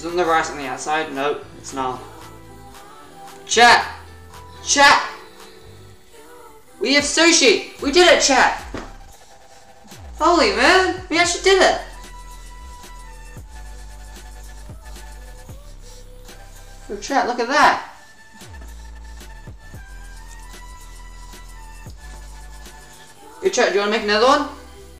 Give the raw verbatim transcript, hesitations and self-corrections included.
Isn't the rice on the outside? Nope, it's not. Chat! Chat! We have sushi! We did it, chat! Holy man! We actually did it! Oh, chat, look at that! Good chat, do you want to make another one?